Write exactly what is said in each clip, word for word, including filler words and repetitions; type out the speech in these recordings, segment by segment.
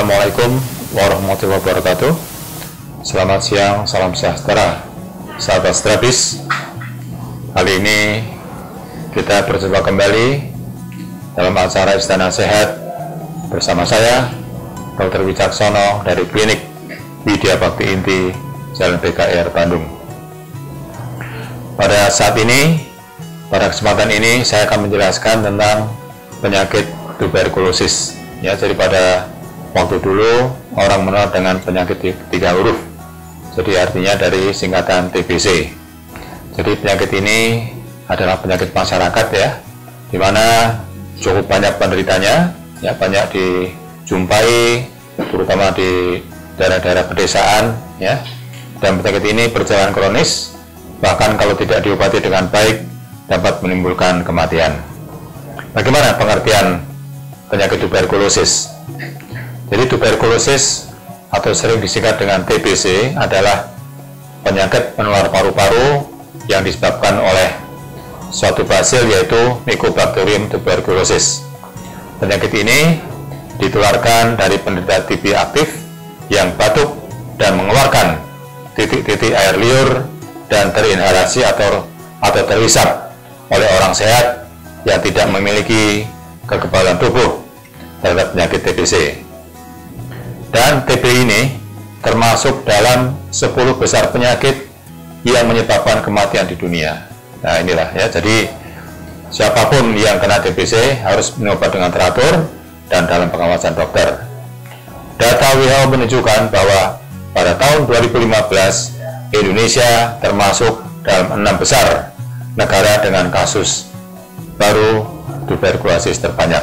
Assalamualaikum warahmatullahi wabarakatuh. Selamat siang, salam sejahtera sahabat Strabis. Kali ini kita berjumpa kembali dalam acara Istana Sehat bersama saya Dokter Wicaksono dari Klinik Widya Bakti Inti Jalan B K R Bandung. Pada saat ini, pada kesempatan ini saya akan menjelaskan tentang penyakit tuberkulosis. Ya, jadi pada waktu dulu orang mengenal dengan penyakit tiga huruf, jadi artinya dari singkatan T B C. Jadi penyakit ini adalah penyakit masyarakat ya, dimana cukup banyak penderitanya, ya banyak dijumpai, terutama di daerah-daerah pedesaan ya. Dan penyakit ini berjalan kronis, bahkan kalau tidak diobati dengan baik dapat menimbulkan kematian. Bagaimana pengertian penyakit tuberkulosis? Jadi tuberkulosis atau sering disingkat dengan T B C adalah penyakit penular paru-paru yang disebabkan oleh suatu basil yaitu Mycobacterium tuberculosis. Penyakit ini ditularkan dari penderita T B aktif yang batuk dan mengeluarkan titik-titik air liur dan terinhalasi atau atau terhisap oleh orang sehat yang tidak memiliki kekebalan tubuh terhadap penyakit T B C. Dan T B ini termasuk dalam sepuluh besar penyakit yang menyebabkan kematian di dunia. Nah inilah ya, jadi siapapun yang kena T B C harus minum obat dengan teratur dan dalam pengawasan dokter. Data W H O menunjukkan bahwa pada tahun dua ribu lima belas Indonesia termasuk dalam enam besar negara dengan kasus baru tuberkulosis terbanyak.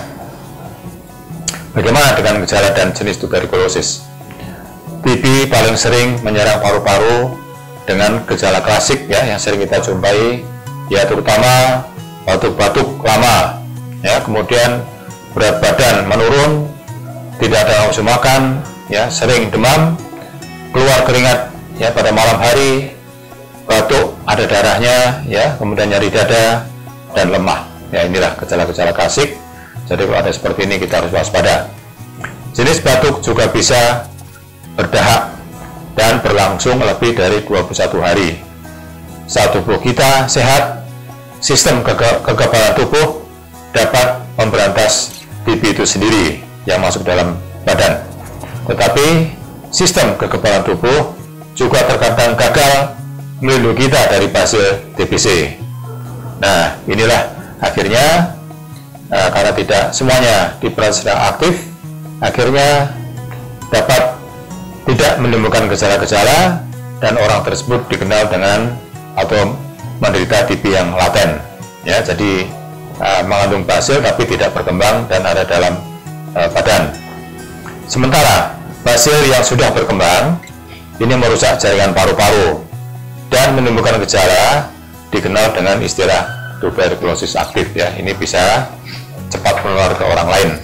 Bagaimana dengan gejala dan jenis tuberkulosis? T B paling sering menyerang paru-paru dengan gejala klasik ya yang sering kita jumpai, ya terutama batuk-batuk lama, ya kemudian berat badan menurun, tidak ada nafsu makan, ya sering demam, keluar keringat ya pada malam hari, batuk ada darahnya, ya kemudian nyeri dada dan lemah. Ya inilah gejala-gejala klasik. Jadi kalau ada seperti ini kita harus waspada. Jenis batuk juga bisa berdahak dan berlangsung lebih dari dua puluh satu hari. Saat tubuh kita sehat, sistem kege kekebalan tubuh dapat memberantas T B itu sendiri yang masuk dalam badan. Tetapi sistem kekebalan tubuh juga terkadang gagal melindungi kita dari basil T B C. Nah inilah akhirnya Nah, karena tidak semuanya diperan sedang aktif, akhirnya dapat tidak menimbulkan gejala-gejala dan orang tersebut dikenal dengan atau menderita T B yang laten. Ya, jadi uh, mengandung basil tapi tidak berkembang dan ada dalam uh, badan. Sementara basil yang sudah berkembang ini merusak jaringan paru-paru dan menimbulkan gejala dikenal dengan istilah tuberkulosis aktif. Ya, ini bisa cepat menular ke orang lain.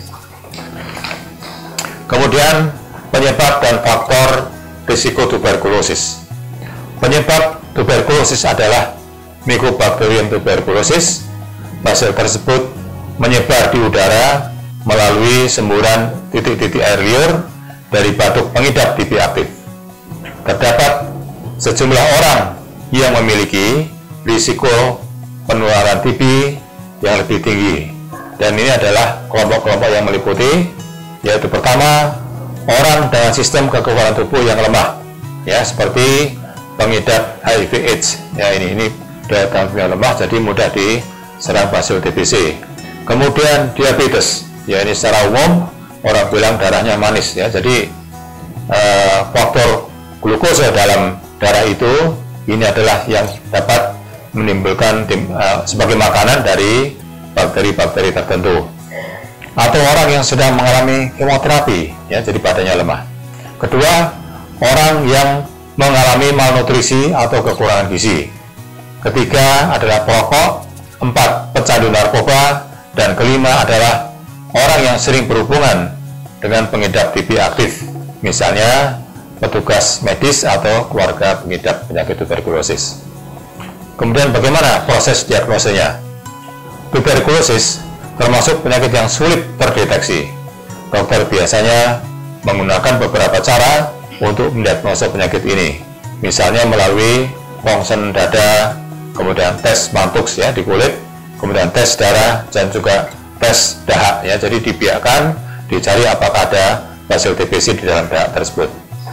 Kemudian penyebab dan faktor risiko tuberkulosis. Penyebab tuberkulosis adalah Mycobacterium tuberculosis. Basil tersebut menyebar di udara melalui semburan titik-titik air liur dari batuk pengidap T B aktif. Terdapat sejumlah orang yang memiliki risiko penularan T B yang lebih tinggi. Dan ini adalah kelompok-kelompok yang meliputi, yaitu pertama, orang dengan sistem kekebalan tubuh yang lemah, ya seperti pengidap H I V AIDS. Ya ini ini daya tahan tubuh yang lemah, jadi mudah diserang basil T B C. Kemudian diabetes, ya ini secara umum orang bilang darahnya manis, ya jadi eh, faktor glukosa dalam darah itu ini adalah yang dapat menimbulkan tim, eh, sebagai makanan dari bakteri-bakteri tertentu. Atau orang yang sedang mengalami kemoterapi, ya jadi badannya lemah. Kedua, orang yang mengalami malnutrisi atau kekurangan gizi. Ketiga adalah perokok. Empat, pecandu narkoba. Dan kelima adalah orang yang sering berhubungan dengan pengidap T B aktif, misalnya petugas medis atau keluarga pengidap penyakit tuberkulosis. Kemudian bagaimana proses diagnosanya? Tuberkulosis termasuk penyakit yang sulit terdeteksi. Dokter biasanya menggunakan beberapa cara untuk mendiagnosa penyakit ini. Misalnya melalui rongsen dada, kemudian tes mantoux ya di kulit, kemudian tes darah dan juga tes dahak ya. Jadi dibiarkan dicari apakah ada hasil T B C di dalam dahak tersebut.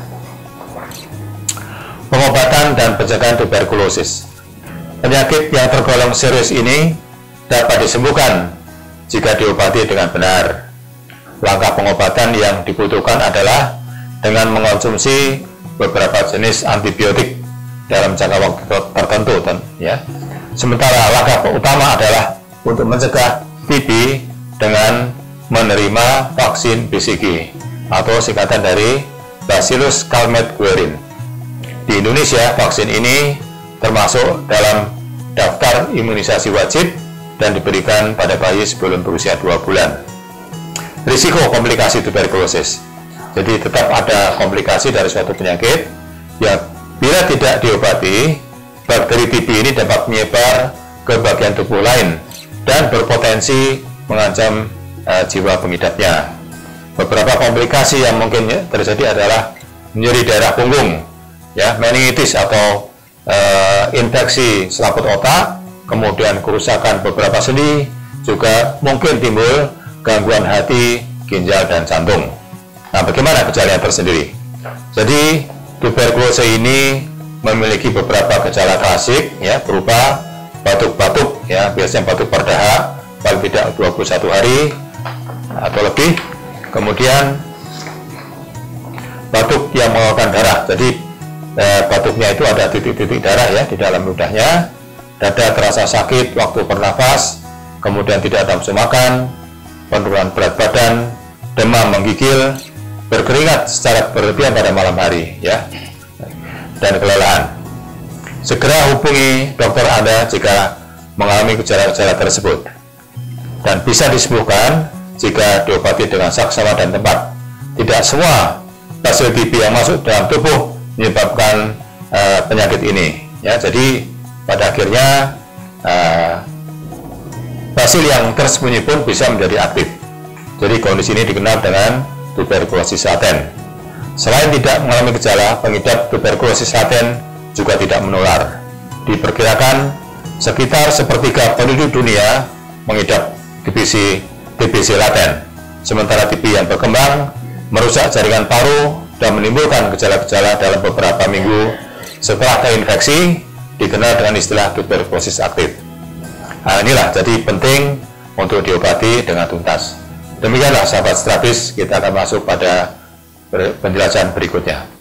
Pengobatan dan pencegahan tuberkulosis. Penyakit yang tergolong serius ini dapat disembuhkan jika diobati dengan benar. Langkah pengobatan yang dibutuhkan adalah dengan mengonsumsi beberapa jenis antibiotik dalam jangka waktu tertentu, ya. Sementara langkah utama adalah untuk mencegah T B dengan menerima vaksin B C G atau singkatan dari Bacillus Calmette-Guerin. Di Indonesia, vaksin ini termasuk dalam daftar imunisasi wajib dan diberikan pada bayi sebelum berusia dua bulan. Risiko komplikasi tuberkulosis. Jadi tetap ada komplikasi dari suatu penyakit yang bila tidak diobati, bakteri T B ini dapat menyebar ke bagian tubuh lain dan berpotensi mengancam uh, jiwa pengidapnya. Beberapa komplikasi yang mungkin ya, terjadi adalah nyeri daerah punggung, ya, meningitis atau uh, infeksi selaput otak, kemudian kerusakan beberapa sendi, juga mungkin timbul gangguan hati, ginjal, dan jantung. Nah, bagaimana gejalanya tersendiri? Jadi, tuberkulosis ini memiliki beberapa gejala klasik, ya, berupa batuk-batuk, ya, biasanya batuk berdahak, paling tidak dua puluh satu hari atau lebih. Kemudian batuk yang mengeluarkan darah. Jadi, eh, batuknya itu ada titik-titik darah ya di dalam ludahnya. Dada terasa sakit waktu bernafas, kemudian tidak nafsu makan, penurunan berat badan, demam menggigil, berkeringat secara berlebihan pada malam hari, ya, dan kelelahan. Segera hubungi dokter Anda jika mengalami gejala-gejala tersebut, dan bisa disembuhkan jika diobati dengan saksama dan tepat. Tidak semua hasil T B yang masuk dalam tubuh menyebabkan uh, penyakit ini, ya. Jadi pada akhirnya uh, hasil yang tersembunyi pun bisa menjadi aktif. Jadi kondisi ini dikenal dengan tuberkulosis laten. Selain tidak mengalami gejala, pengidap tuberkulosis laten juga tidak menular. Diperkirakan sekitar sepertiga penduduk dunia mengidap T B C, T B C laten. Sementara T B yang berkembang merusak jaringan paru dan menimbulkan gejala-gejala dalam beberapa minggu setelah terinfeksi, dikenal dengan istilah tuberkulosis aktif. Nah, inilah jadi penting untuk diobati dengan tuntas. Demikianlah sahabat Strabis, kita akan masuk pada penjelasan berikutnya.